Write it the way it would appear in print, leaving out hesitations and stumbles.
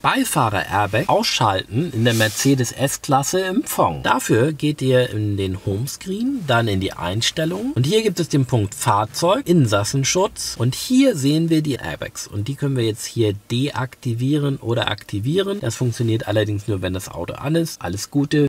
Beifahrer-Airbag ausschalten in der Mercedes S-Klasse im Fong. Dafür geht ihr in den Homescreen, dann in die Einstellungen und hier gibt es den Punkt Fahrzeug, Insassenschutz und hier sehen wir die Airbags und die können wir jetzt hier deaktivieren oder aktivieren. Das funktioniert allerdings nur, wenn das Auto an ist. Alles Gute.